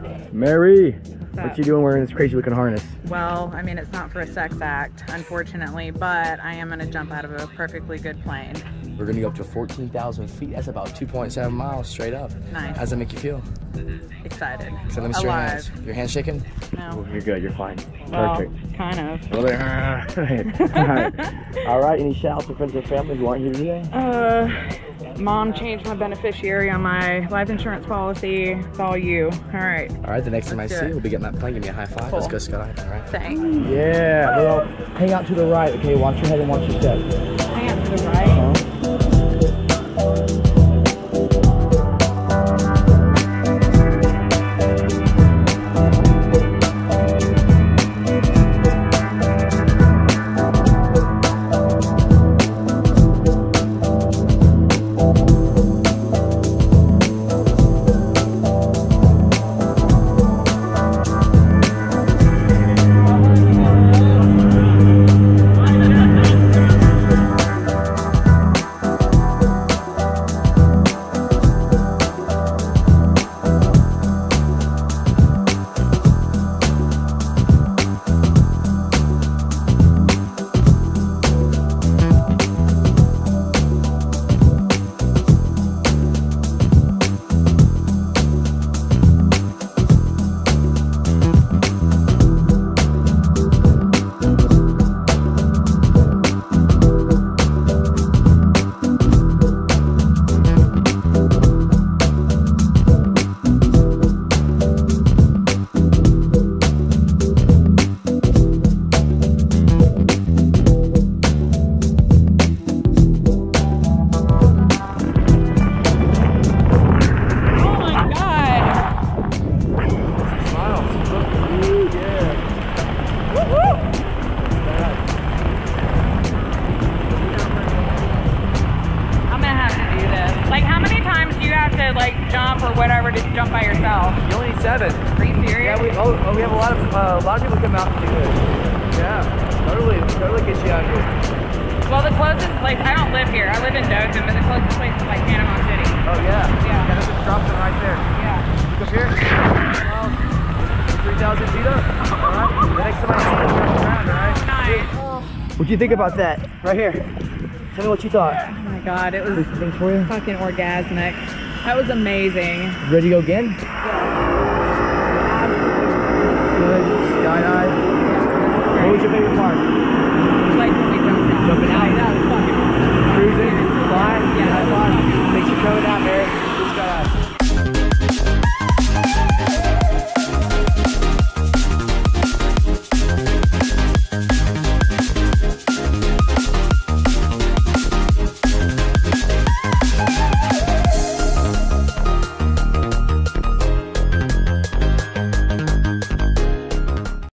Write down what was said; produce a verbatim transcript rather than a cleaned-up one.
Mary, what you doing wearing this crazy looking harness? Well, I mean, it's not for a sex act, unfortunately, but I am gonna jump out of a perfectly good plane. We're gonna go up to fourteen thousand feet. That's about two point seven miles straight up. Nice. How does that make you feel? Excited. So let me see your Alive. hands. Your hands shaking? No. Oh, you're good, you're fine. Well, Perfect. kind of. All right. All right, any shout outs to friends and family who aren't here today? Uh, mom changed my beneficiary on my life insurance policy. It's all you. All right. All right, the next time I Let's see do you, it. we'll be getting that plane. Give me a high five. Cool. Let's go skydiving, all right? Thanks. Yeah, well, hang out to the right, okay? Watch your head and watch your step. Hang out to the right. Uh-huh. Jump or whatever to jump by yourself. You only need seven. Are you serious? Yeah, we oh, oh, we have a lot of uh, a lot of people come out to do this. Yeah, totally, totally get you out here. Well, the closest place, I don't live here. I live in Dothan, but the closest place is like Panama City. Oh yeah. Yeah. Yeah, that's just dropping right there. Yeah. Look up here. Well, three thousand feet up. All right. The next time I see you, turn around. All right. Nice. What'd you think about that? Right here. Tell me what you thought. Oh my God, it was Things for you? fucking orgasmic. That was amazing. Ready to go again? Yeah. Good. Skydive. What was your favorite part? Like when we jumped out. Jumping out?